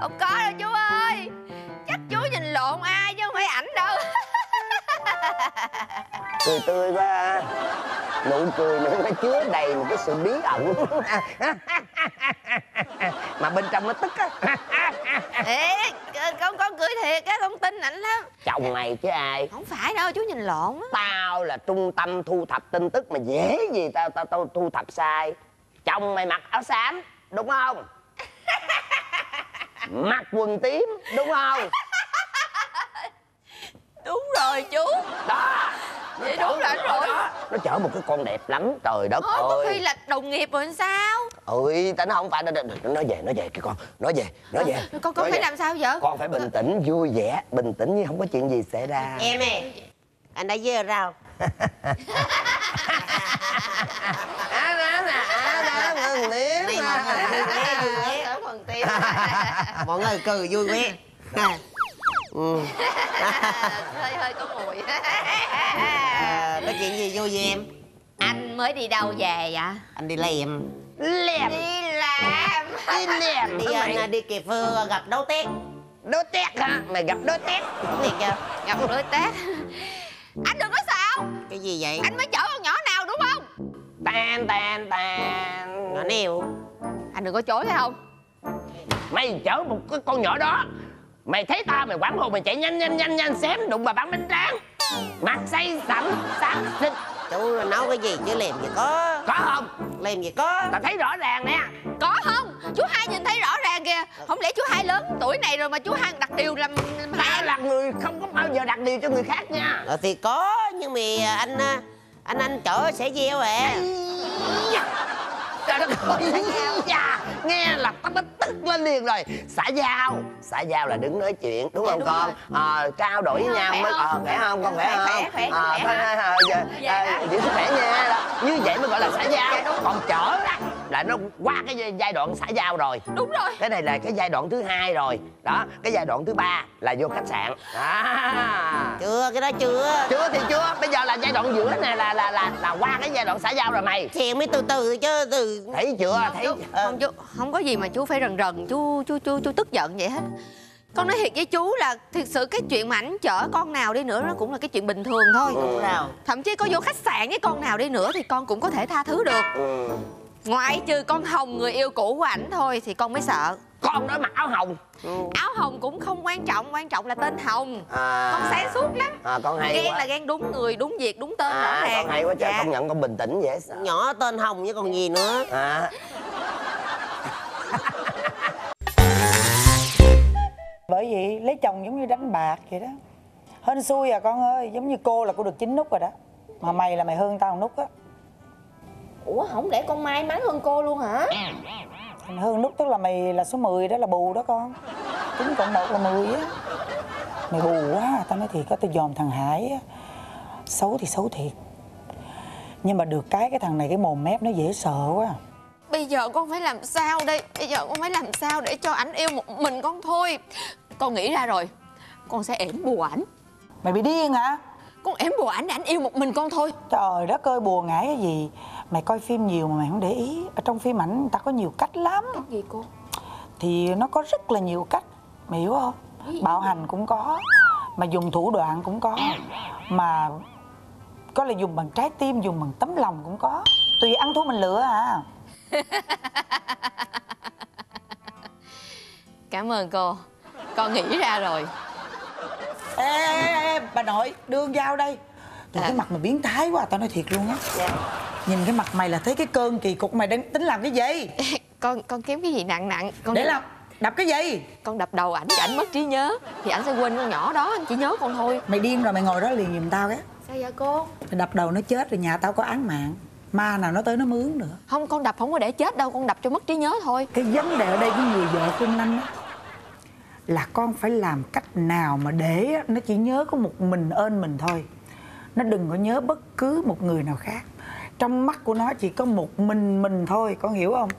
Không có đâu chú ơi. Chắc chú nhìn lộn ai chứ không phải ảnh đâu. Cười tươi quá. Nụ cười nữa nó chứa đầy một cái sự bí ẩn. Mà bên trong nó tức á. Ê, con cười thiệt á, con tin ảnh lắm. Chồng mày chứ ai. Không phải đâu, chú nhìn lộn á. Tao là trung tâm thu thập tin tức mà dễ gì tao thu thập sai. Chồng mày mặc áo xám đúng không? Mặc quần tím đúng không? Đúng rồi chú. Đó. Vậy đúng là rồi. Nó chở một cái con đẹp lắm, trời đất ơi. Có khi là đồng nghiệp rồi sao? Ôi, tao nó không phải. Nói về kìa con. Nói về. Con phải làm sao vậy? Con phải bình tĩnh, vui vẻ. Bình tĩnh như không có chuyện gì xảy ra. Em ơi, anh đã dơ rau. Mọi người cười vui vẻ. Hơi có mùi. Có chuyện gì vui vậy em? Anh mới đi đâu về vậy? Anh đi làm. Đi làm. Đi cà phê gặp đối tác. Đối tác hả? Mày gặp đối tác. Thiệt chưa? Gặp đối tác. Anh đừng có xạo. Cái gì vậy? Anh mới chở con nhỏ nào đúng không? Tan. Nhỏ nèo. Anh đừng có chối thấy không? Mày chở một cái con nhỏ đó. Mày thấy tao mày quảng hồn mày chạy nhanh xém đụng bà bắn bánh tráng. Mặt say sẩm xám xịt. Chú nói cái gì chứ làm gì có. Có không? Làm gì có. Tao thấy rõ ràng nè. Có không? Chú Hai nhìn thấy rõ ràng kìa. Không lẽ chú Hai lớn tuổi này rồi mà chú Hai đặt điều làm Tao là người không có bao giờ đặt điều cho người khác nha. Thì có, nhưng mà anh chở sẽ gieo à. Trời đất ơi, dạ. Nghe là tao nó tức lên liền rồi. Xã giao là đứng nói chuyện đúng không con? Trao đổi với nhau mới khỏe không con, khỏe không? Giữ sức khỏe nha. Như vậy mới gọi là xã giao. Còn chở là nó qua cái giai đoạn xã giao rồi. Đúng rồi. Cái này là cái giai đoạn thứ 2 rồi. Đó, cái giai đoạn thứ 3 là vô khách sạn. Chưa, cái đó chưa. Chưa thì chưa. Bây giờ là giai đoạn giữa này là qua cái giai đoạn xã giao rồi mày. Thì mới từ từ chứ Thấy chưa? Thấy không chú, không có gì mà chú phải rần chú tức giận vậy hết. Con nói thiệt với chú là thiệt sự cái chuyện mà ảnh chở con nào đi nữa nó cũng là cái chuyện bình thường thôi. Thậm chí có vô khách sạn với con nào đi nữa thì con cũng có thể tha thứ được. Ngoại trừ con Hồng người yêu cũ của ảnh thôi thì con mới sợ. con đó mặc áo hồng. Áo hồng cũng không quan trọng, quan trọng là tên Hồng. Con sáng suốt lắm. Con hay ghen quá. là ghen đúng người, đúng việc, đúng tên rõ ràng. Con hay quá trời, công nhận con bình tĩnh dễ sợ. Nhỏ tên Hồng với còn gì nữa. Bởi vậy lấy chồng giống như đánh bạc vậy đó. Hên xui à con ơi. Giống như cô là cô được 9 nút rồi đó. Mà mày là mày hơn tao 1 nút á. Ủa không lẽ con may mắn hơn cô luôn hả? Hơn nút tức là mày là số 10 đó, là bù đó con. 9 cộng 1 là 10 á. Mày bù quá. Tao nói thiệt á, tao dòm thằng Hải á. Xấu thì xấu thiệt. Nhưng mà được cái thằng này cái mồm mép nó dễ sợ quá. Bây giờ con phải làm sao đây? Bây giờ con phải làm sao để cho ảnh yêu một mình con thôi? Con nghĩ ra rồi. Con sẽ ẻm bùa ảnh. Mày bị điên hả? Con ẻm bùa ảnh để ảnh yêu một mình con thôi. Trời đất ơi, bùa ngải cái gì. Mày coi phim nhiều mà mày không để ý. Ở trong phim ảnh người ta có nhiều cách lắm. Cách gì cô? Thì nó có rất là nhiều cách. Mày hiểu không? Bạo hành cũng có. Mà dùng thủ đoạn cũng có. Mà có là dùng bằng trái tim, dùng bằng tấm lòng cũng có. Tùy ăn thua mình lựa à. Cảm ơn cô. Con nghĩ ra rồi. Ê, bà nội, đưa con dao đây. Trời, cái mặt mày biến thái quá, tao nói thiệt luôn á. Nhìn cái mặt mày là thấy cái cơn kỳ cục mày đang tính làm cái gì? Con kiếm cái gì nặng con để làm đập cái gì? Con đập đầu ảnh, ảnh mất trí nhớ thì ảnh sẽ quên con nhỏ đó, anh chỉ nhớ con thôi. Mày điên rồi, mày ngồi đó liền giùm tao cái. Sao vậy cô? Mày đập đầu nó chết rồi, nhà tao có án mạng. Ma nào nó tới nó mướn nữa. Không, con đập không có để chết đâu, con đập cho mất trí nhớ thôi. Cái vấn đề ở đây cái người vợ Phương Năm á, là con phải làm cách nào mà để nó chỉ nhớ có một mình ơn mình thôi. Nó đừng có nhớ bất cứ một người nào khác. Trong mắt của nó chỉ có một mình thôi, con hiểu không?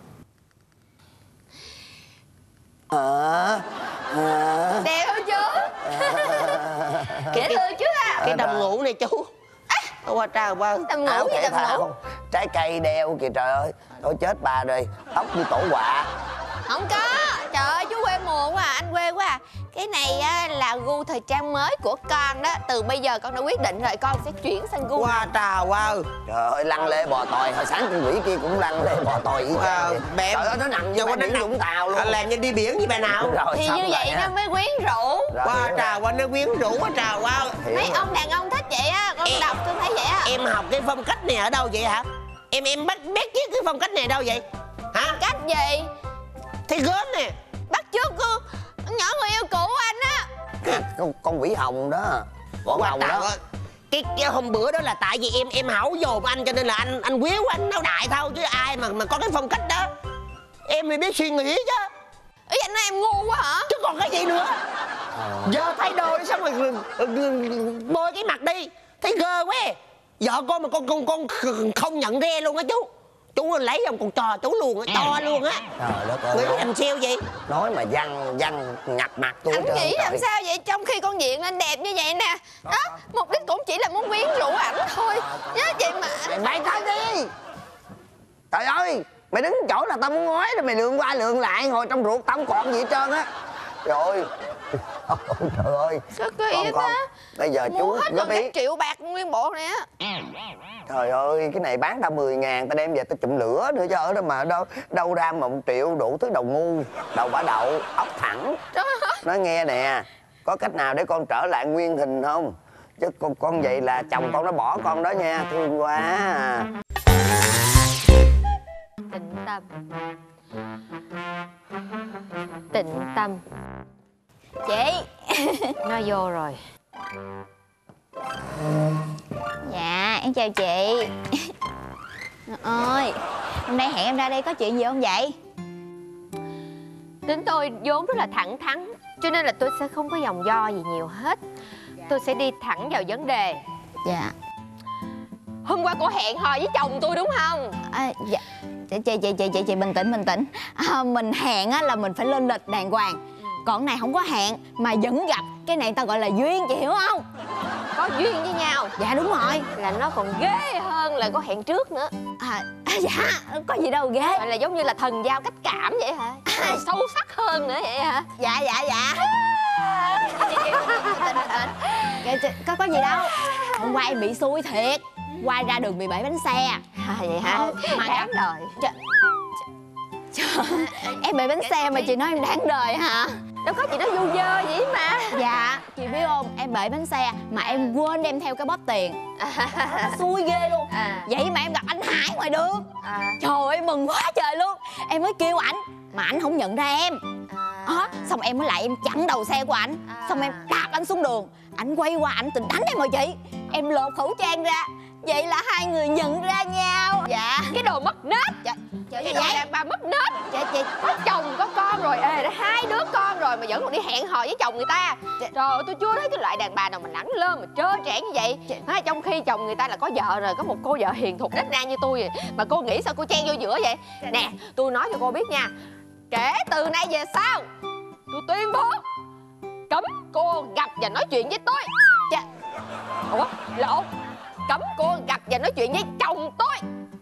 Đẹp không chú? Dễ thương chứ à? Cái đầm ngủ này chú. Qua trao qua Đầm ngủ gì đầm ngủ? Trái cây đeo kìa, trời ơi. Thôi chết bà rồi, tóc như tổ quạ. Không có. Trời ơi chú quê mùa buồn quá à, anh quê quá à. Cái này á, là gu thời trang mới của con đó. Từ bây giờ con đã quyết định rồi, con sẽ chuyển sang gu. Wow, trời ơi. Trời ơi, lăn lê bò tòi. Hồi sáng con quỷ kia cũng lăn lê bò tòi. Mẹ trời ơi, nó nằm như bãi biển Vũng Tàu luôn. Làm như đi biển với bà nào. Rồi, thì như vậy nó mới quyến rũ. Wow, trời ơi, nó quyến rũ quá trời. Wow. Mấy ông đàn ông thích vậy á, con đọc tôi thấy vậy á. Em học cái phong cách này ở đâu vậy hả? Em bắt chước cái phong cách này đâu vậy? Hả? Cách gì? Thấy gớm nè. Bắt chước con nhỏ người yêu cũ anh á. Con quỷ hồng đó. Con hồng đó. Cái hôm bữa đó là tại vì em hảo dồn anh cho nên là anh quý của anh nấu đại thôi, chứ ai mà có cái phong cách đó. Em thì biết suy nghĩ chứ. Ý anh nói em ngu quá hả? Chứ còn cái gì nữa. Giờ thay đồ đi xong rồi bôi cái mặt đi. Thấy gơ quá. Vợ con mà con không nhận ra luôn á chú. Chú lấy ông con trò chú luôn á, to luôn á. Trời đất ơi. Nghĩ làm sao vậy? Nói mà văn ngập mặt tôi. Anh nghĩ làm sao vậy, trong khi con diện lên đẹp như vậy nè. Đó, mục đích cũng chỉ là muốn quyến rũ ảnh thôi. Nhớ vậy mà anh... Mày thôi đi. Trời ơi, mày đứng chỗ là tao muốn nói rồi mày lượn qua lượn lại, ngồi trong ruột tao không còn gì hết trơn á. Rồi. Trời ơi. Sao kỳ con á? bây giờ mua chú hết góp gần ý. 1 triệu bạc nguyên bộ này á. Trời ơi, cái này bán tao 10.000, tao đem về tao chụm lửa nữa chứ ở đó mà đâu ra mà 1 triệu đủ thứ đầu ngu, đầu bả đậu, ốc thẳng. Nói nghe nè, có cách nào để con trở lại nguyên hình không? Chứ con vậy là chồng con nó bỏ con đó nha, thương quá à. Tĩnh tâm. Tĩnh tâm. Chị. Nó vô rồi. Dạ em chào chị. Ơi, hôm nay hẹn em ra đây có chuyện gì không vậy? Tính tôi vốn rất là thẳng thắn, cho nên là tôi sẽ không có vòng vo gì nhiều hết. Tôi sẽ đi thẳng vào vấn đề. Dạ. Hôm qua cô hẹn hò với chồng tôi đúng không? Dạ. Chị bình tĩnh. Mình hẹn á là mình phải lên lịch đàng hoàng. Còn này không có hẹn mà vẫn gặp, cái này ta gọi là duyên, chị hiểu không? Có duyên với nhau. Dạ đúng rồi. Là nó còn ghê hơn là có hẹn trước nữa. Dạ, có gì đâu ghê. Gọi là giống như là thần giao cách cảm vậy hả? Sâu sắc hơn nữa vậy hả? Dạ. Có gì đâu. Hôm qua em bị xui thiệt. Qua ra đường bị bể bánh xe. Vậy hả? Mà đáng đời. Em bị bánh xe mà chị nói em đáng đời hả? Đâu có, chị nói vu vơ vậy mà. Dạ, chị biết không, em bể bánh xe mà em quên đem theo cái bóp tiền. Xui ghê luôn. Vậy mà em gặp anh Hải ngoài đường. Trời ơi, mừng quá trời luôn. Em mới kêu ảnh mà ảnh không nhận ra em. Xong em mới lại em chặn đầu xe của ảnh. Xong em đạp anh xuống đường. Ảnh quay qua ảnh định đánh em rồi chị. Em lột khẩu trang ra. Vậy là hai người nhận ra nhau. Dạ. Cái đồ mất nết. Dạ. Cái đồ đàn bà mất nết. Dạ chị. Có chồng có con rồi, đã 2 đứa con rồi mà vẫn còn đi hẹn hò với chồng người ta. Trời ơi, tôi chưa thấy cái loại đàn bà nào mà lẳng lơ mà trơ trẽn như vậy. Trong khi chồng người ta là có vợ rồi, có một cô vợ hiền thục nết na như tôi vậy. Mà cô nghĩ sao cô chen vô giữa vậy? Nè, tôi nói cho cô biết nha, kể từ nay về sau tôi tuyên bố cấm cô gặp và nói chuyện với tôi. Ủa, lộn, cấm cô gặp và nói chuyện với chồng tôi.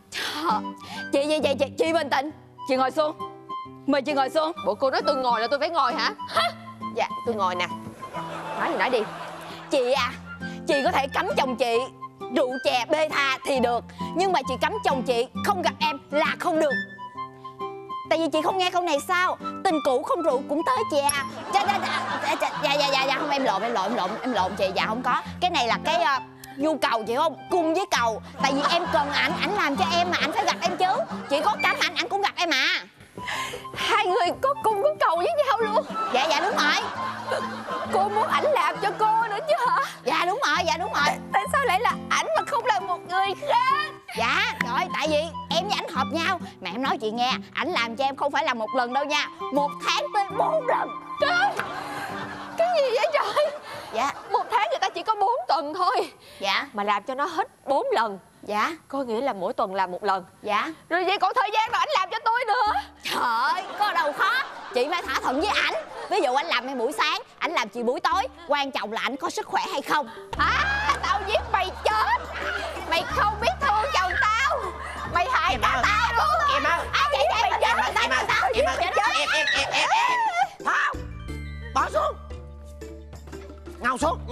Chị bình tĩnh. Chị ngồi xuống. Mời chị ngồi xuống. Bộ cô nói tôi ngồi là tôi phải ngồi hả? Dạ, tôi ngồi nè. Nói gì nói đi. Chị à, chị có thể cấm chồng chị rượu chè bê tha thì được, nhưng mà chị cấm chồng chị không gặp em là không được. Tại vì chị không nghe câu này sao? Tình cũ không rượu cũng tới chè. Dạ không, em lộn chị. Dạ không có. Cái này là cái nhu cầu chị không? Cung với cầu. Tại vì em cần ảnh làm cho em mà ảnh phải gặp em chứ. Chị có cấm ảnh cũng gặp em à. Hai người có cung có cầu với nhau luôn. Dạ đúng rồi. Cô muốn ảnh làm cho cô nữa chứ hả? Dạ đúng rồi. Tại sao lại là ảnh mà không là một người khác? Dạ rồi, tại vì em với ảnh hợp nhau. Mà em nói chị nghe, ảnh làm cho em không phải là 1 lần đâu nha, 1 tháng tới 4 lần. Trời, cái gì vậy trời? Dạ. 1 tháng người ta chỉ có 4 tuần thôi. Dạ. Mà làm cho nó hết 4 lần. Dạ. Có nghĩa là mỗi tuần làm 1 lần. Dạ. Rồi vậy còn thời gian nào ảnh làm cho tôi nữa? Trời ơi, có đâu khó. Chị phải thỏa thuận với ảnh. Ví dụ anh làm em buổi sáng, ảnh làm chị buổi tối. Quan trọng là ảnh có sức khỏe hay không. Tao giết mày chết. Mày không biết thương chồng tao. Mày hại cả tao luôn. Em ơi. Chị mày chết. Em ơi. Không.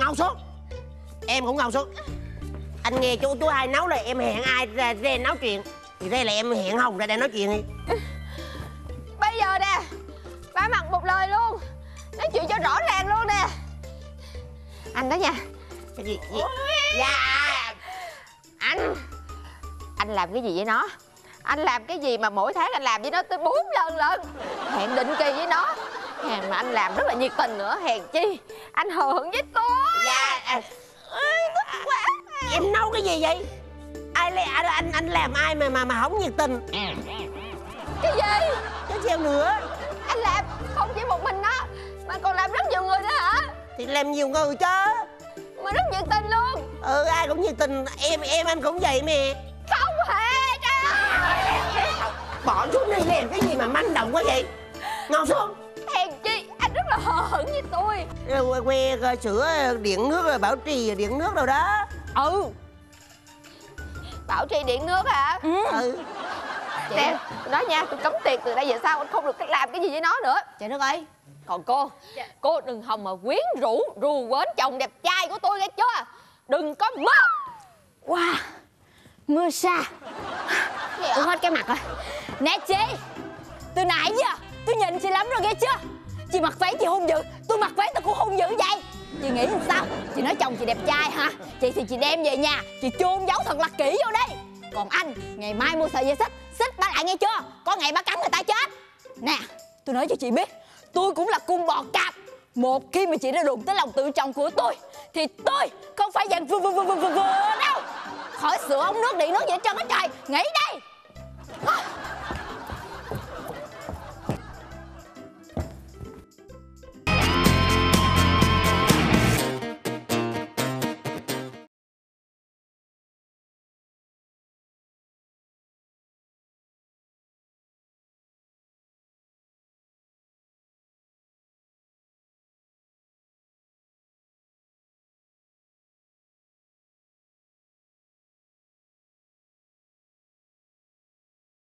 ngồi xuống. Em cũng ngồi xuống. Anh nghe chú hai nấu là em hẹn ai ra nấu chuyện. Thì đây là em hẹn Hồng ra đây nói chuyện đi. Bây giờ nè, ba mặt một lời luôn, nói chuyện cho rõ ràng luôn nè. Anh đó nha. Cái gì? Dạ. Anh làm cái gì với nó? Anh làm cái gì mà mỗi tháng anh làm với nó tới 4 lần lận. Hẹn định kỳ với nó. Hèn mà anh làm rất là nhiệt tình nữa. Hèn chi anh hờn với tôi. Dạ. Tức quá. Em nấu cái gì vậy? Anh làm ai mà không nhiệt tình? Cái gì? Chứ sao nữa? Anh làm không chỉ một mình đó, mà còn làm rất nhiều người nữa hả? Thì làm nhiều người chứ. Mà rất nhiệt tình luôn. Ai cũng nhiệt tình. Em anh cũng vậy mẹ. Không hề. Trời ơi. Bỏ xuống đi, làm cái gì mà manh động quá vậy? Ngồi xuống. Hèn chi anh rất là hờn với tôi. Que sữa điện nước rồi bảo trì điện nước đâu đó. Ừ. Bảo trì điện nước hả? Ừ. Nè, tôi nói nha, tôi cấm tiệc từ đây về sau anh không được làm cái gì với nó nữa. Trời đất ơi. Còn cô đừng hòng mà quyến rũ rù quến chồng đẹp trai của tôi nghe chưa? Đừng có mơ. Wow, mưa sa. Tôi hết cái mặt rồi. Nè chị, từ nãy giờ tôi nhìn chị lắm rồi nghe chưa? Chị mặc váy chị hung dữ, tôi mặc váy tôi cũng hung dữ vậy. Chị nghĩ làm sao? Chị nói chồng chị đẹp trai hả? Chị thì chị đem về nhà, chị chôn giấu thật là kỹ vô đây. Còn anh, ngày mai mua sợi dây xích ba lại nghe chưa? Có ngày ba cắn người ta chết. Nè, tôi nói cho chị biết, tôi cũng là cung bò cạp. Một khi mà chị đã đụng tới lòng tự trọng của tôi, thì tôi không phải dạng vừa đâu. Khỏi sửa ống nước điện nước gì hết trơn á trời. Nghĩ đây.